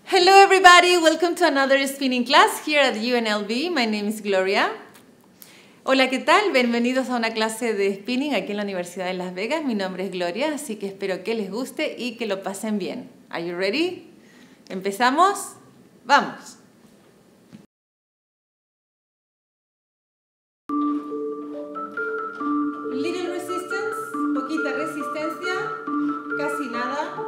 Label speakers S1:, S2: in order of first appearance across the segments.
S1: Hello everybody, welcome to another spinning class here at UNLV. My name is Gloria. Hola, ¿qué tal? Bienvenidos a una clase de spinning aquí en la Universidad de Las Vegas. Mi nombre es Gloria, así que espero que les guste y que lo pasen bien. Are you ready? ¿Empezamos? ¡Vamos! Little resistance, poquita resistencia, casi nada.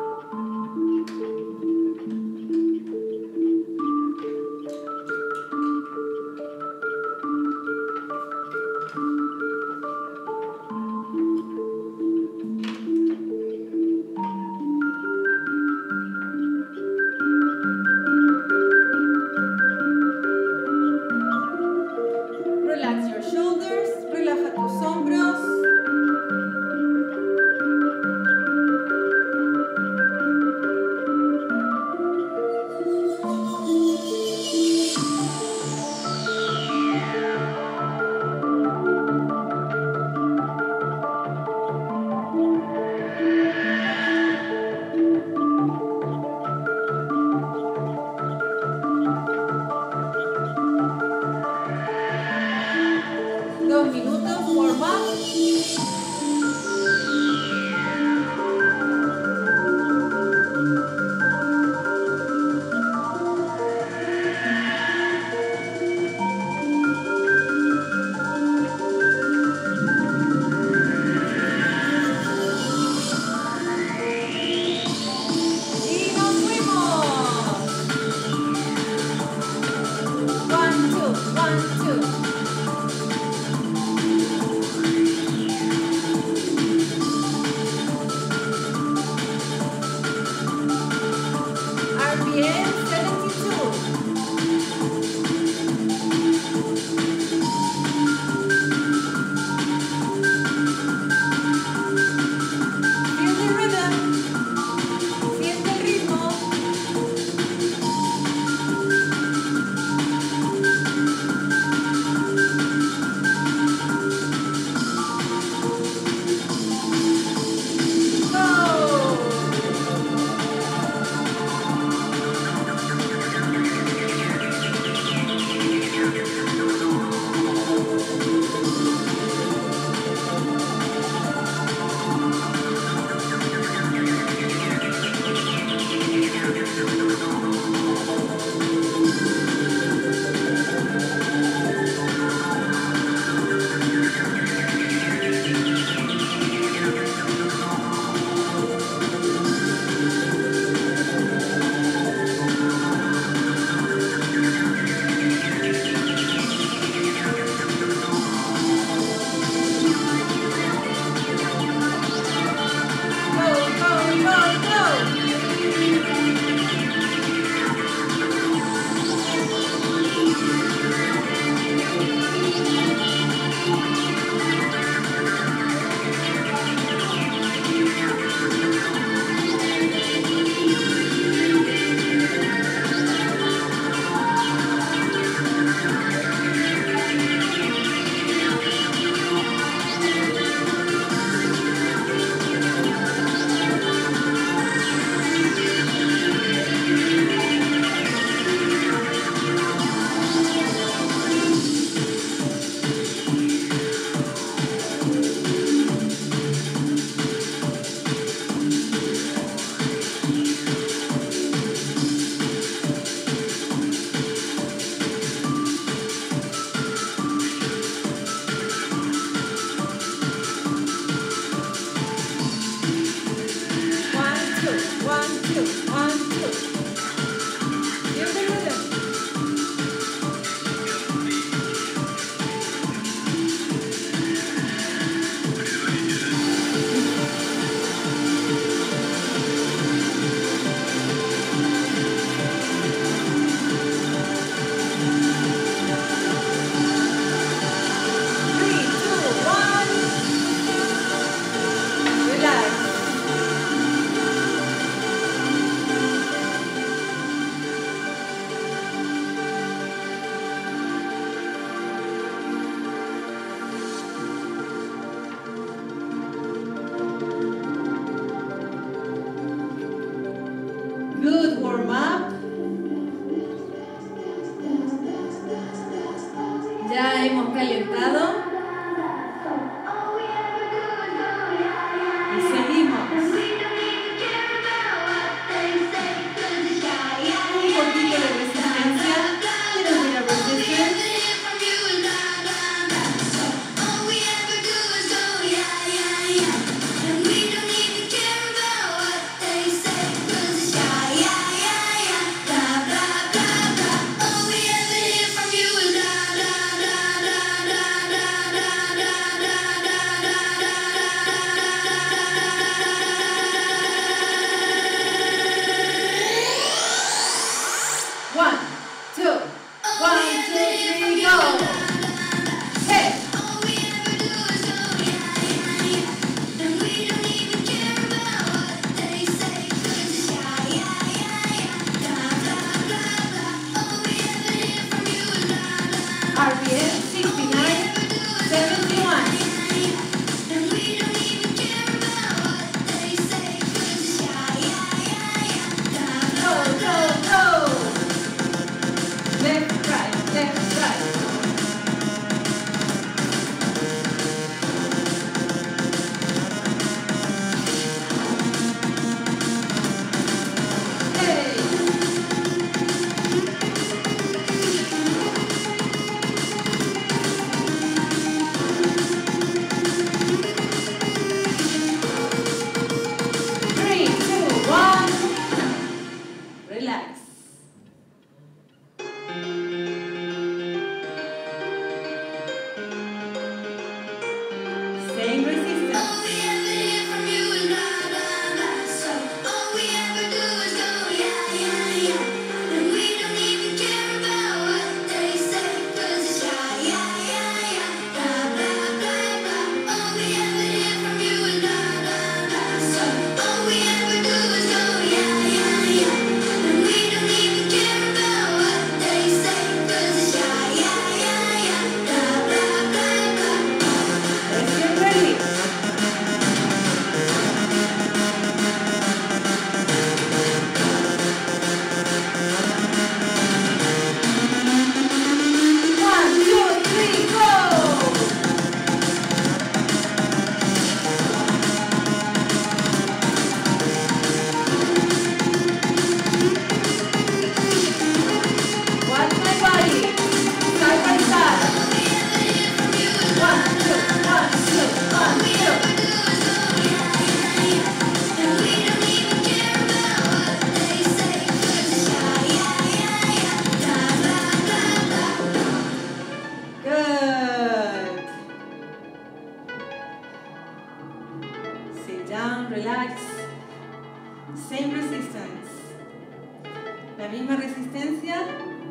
S1: down, relax. Same resistance. La misma resistencia.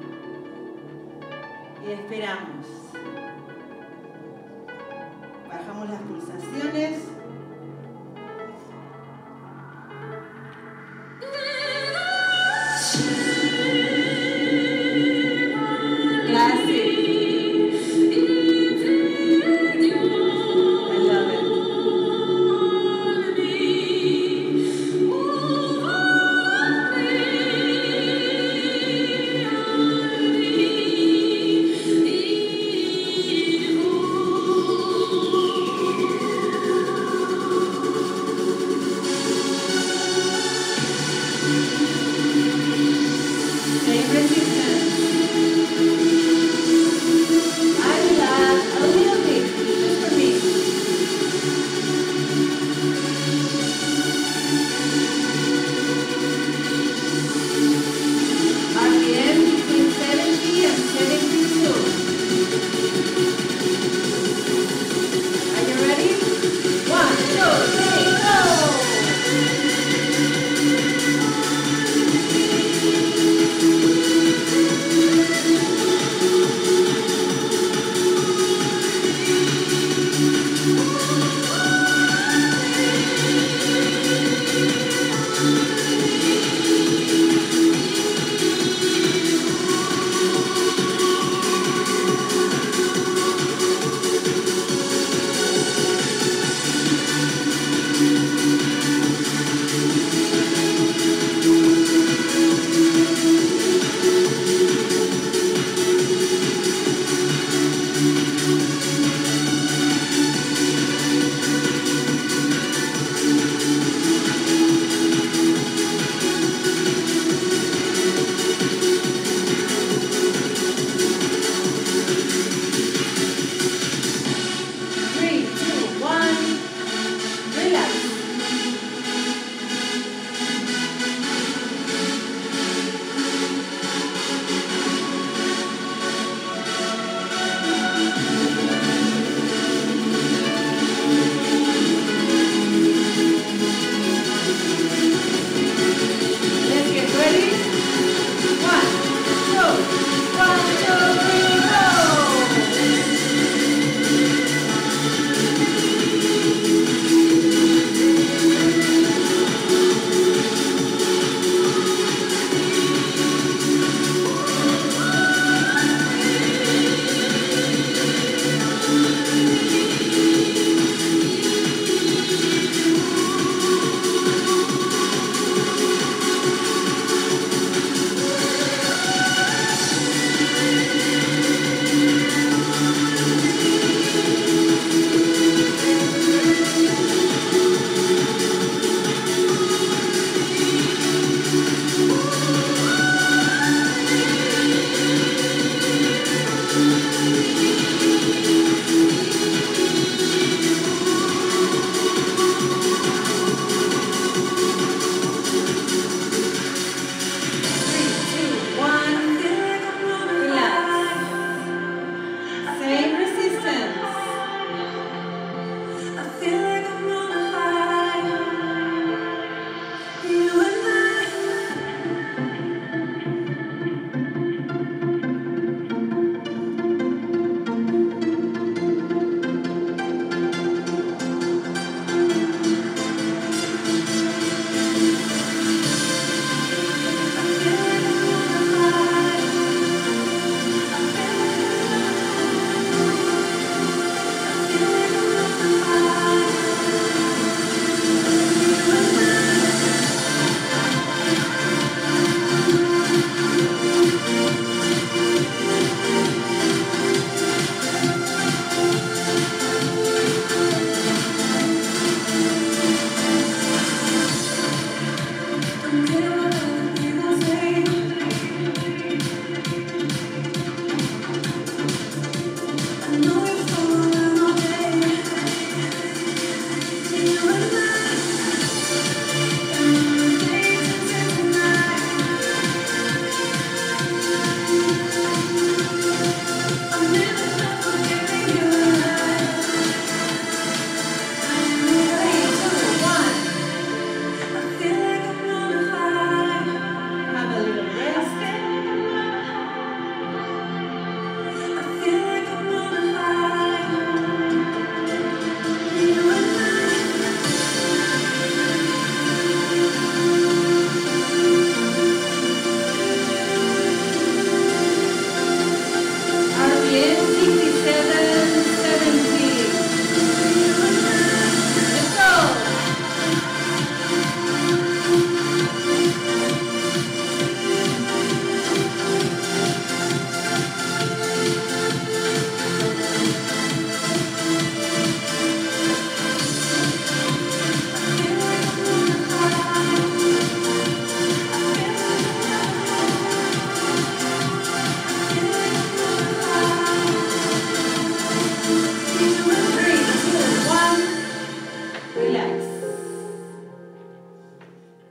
S1: Y esperamos. Bajamos las pulsaciones.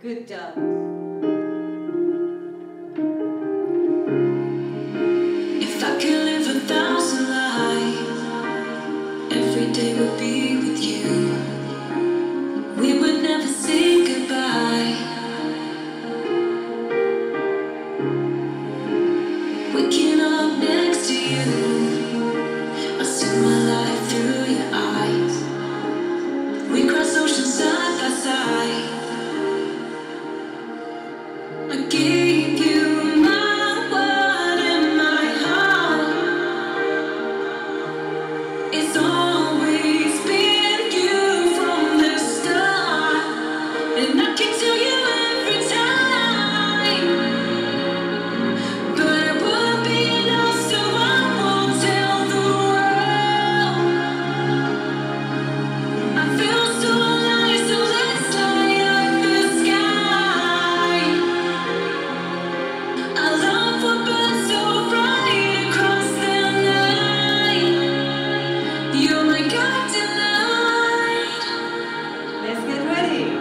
S1: Good job.
S2: If I could live 1,000 lives, every day would be with you. We would never say goodbye. Waking up next to you, I see my life through your eyes. We cross oceans side by side. I gave you my word and my heart. It's always been you from the start, and I can tell you every time, but it would be enough, so I won't tell the world. I feel so alive, so let's light up the sky. Our love will burn so bright across the night. You're my guide tonight.
S1: Let's get ready.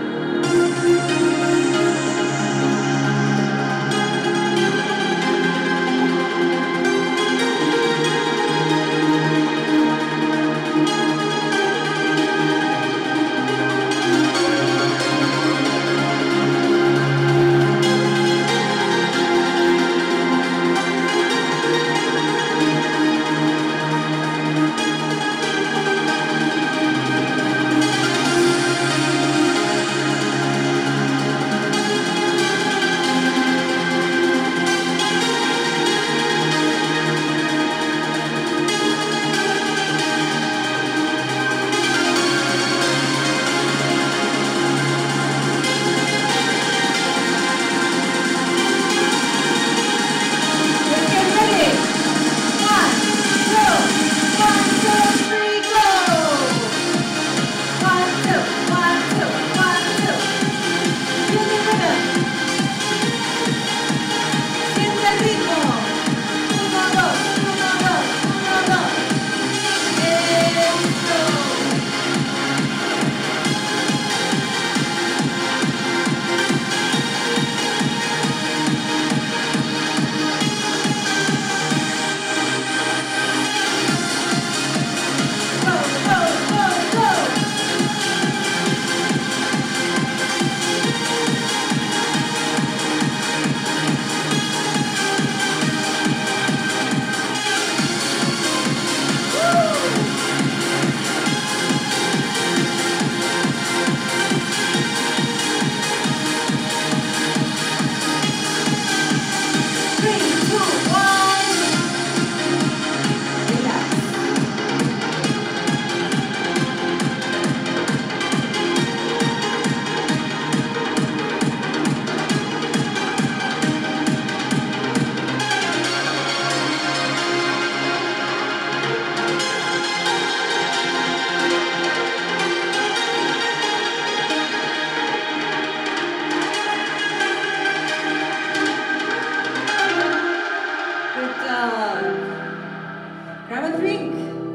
S1: Grab a drink.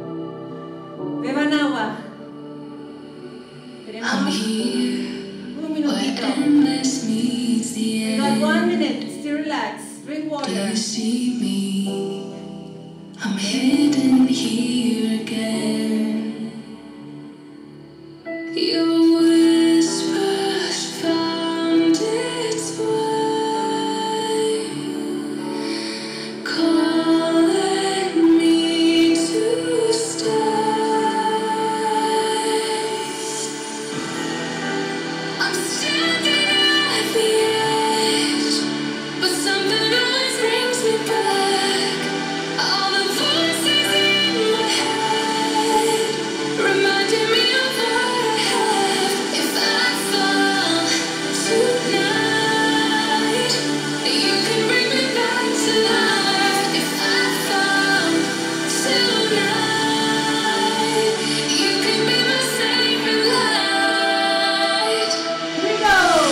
S1: Beban agua.
S2: I'm here
S1: Un
S2: where
S1: minutito.
S2: endless meets the
S1: You got
S2: end.
S1: 1 minute. Still relax. Drink
S2: Do
S1: water.
S2: you see me? I'm hidden here again. Your whispers found its way, calling me to stay. I'm standing at the edge, but something always brings me back. All the voices in my head reminding me of what I have. If I fall tonight, you can bring me back to life. If I fall tonight, you can be my saving light.
S1: Here we go.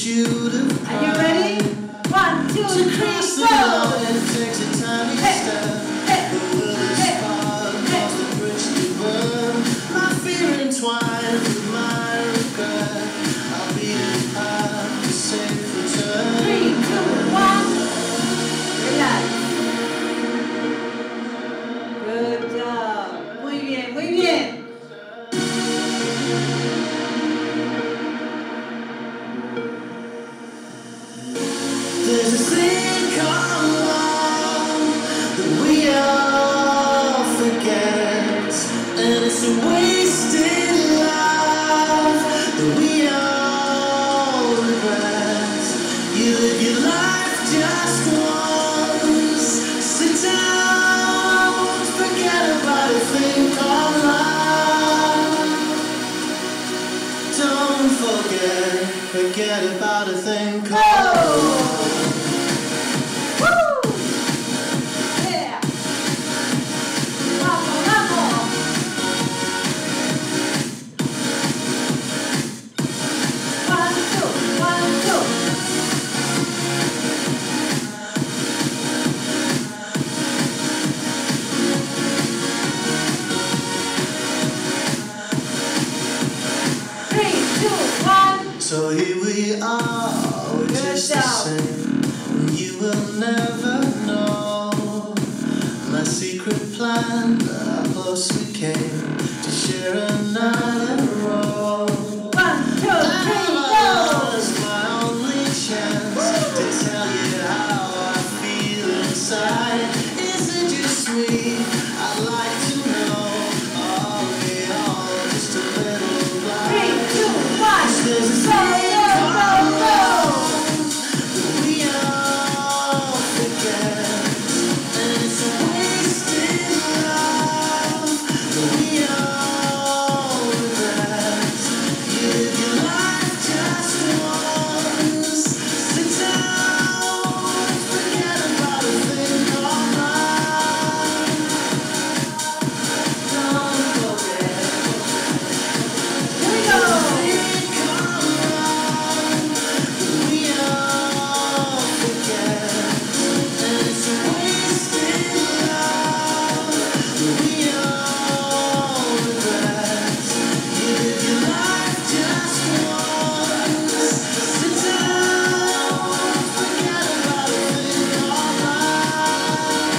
S2: shoot of
S1: Are you ready? 1, 2, 3,
S2: cross the
S1: go!
S2: line takes a tiny step. The will is hard, cause the bridge to burn. My fear entwined with my regret. I'll be as hard to safe return.
S1: 3, 2, 1. Relax. Good job. Muy bien, muy bien.
S2: There's a thing called love that we all forget, and it's a wasted love that we all regret. You live your life just once. Sit down, forget about a thing called love. Don't forget about a thing called
S1: Woo! Yeah. Vamos, vamos. 1, 2, 1, 2. Three, two, one.
S2: So here we are, we're
S1: Good
S2: just the
S1: job.
S2: same. And you will never know my secret plan, how close we came to share another role.
S1: 1, 2, 3, go.
S2: It's my only chance to tell you how I feel inside. Is it just me? I'd like to know. Are we all just a little blind?
S1: 3, 2, 1.
S2: There's a
S1: Go,
S2: thing
S1: go,
S2: called
S1: go, go.
S2: love that we all forget, and it's a wasted love that we all regret. You live your life just once. Sit down, forget about a thing called love. Don't forget.
S1: Here we go.
S2: Thing called love that we all forget, and it's a wasted love that we all regret. You live your life just once. Sit down, forget about a thing called love.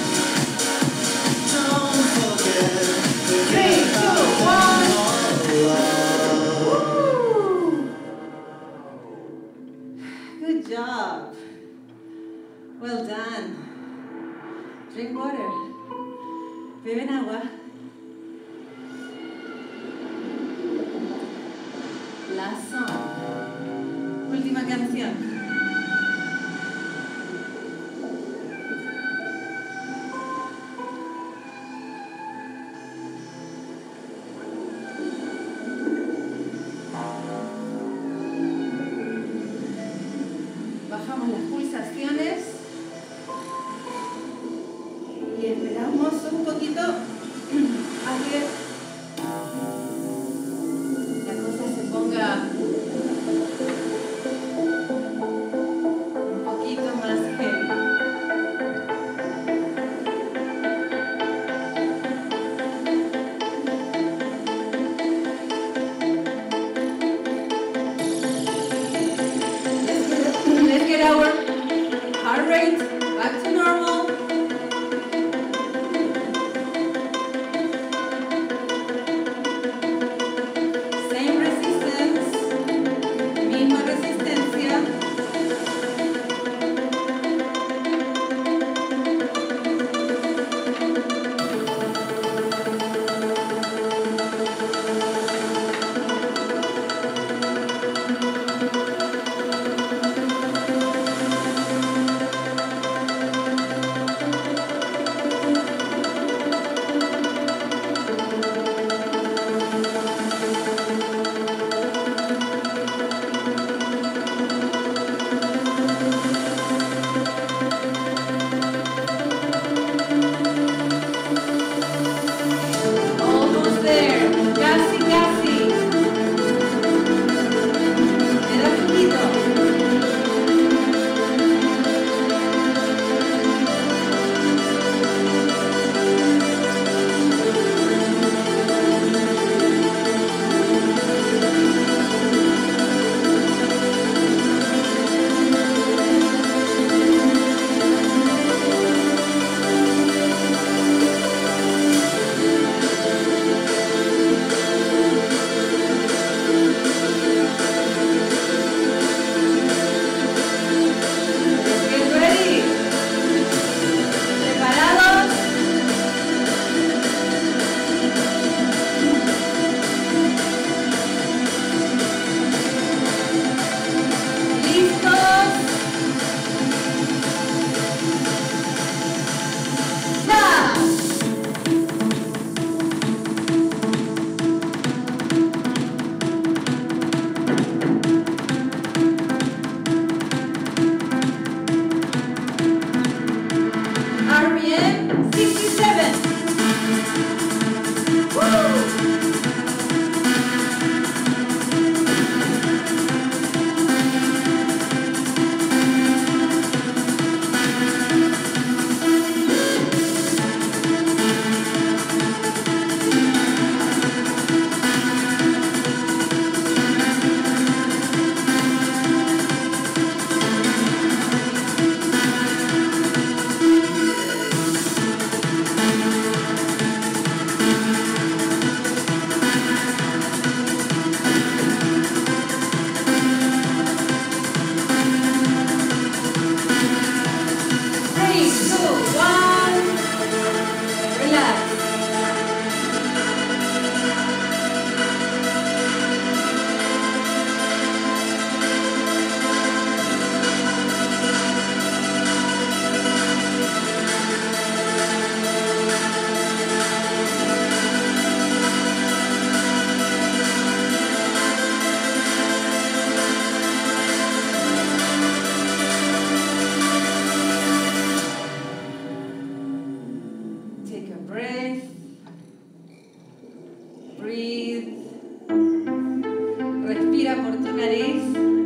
S2: Don't forget
S1: 3, 2, 1.
S2: love.
S1: Good job. Well done. Drink water. Beben agua. Last song. Última canción. Bajamos las pulsaciones y esperamos un poquito a que la cosa se ponga un poquito más heavy. Let's get our heart rate back to normal. Same resistance. Inspira por tu nariz.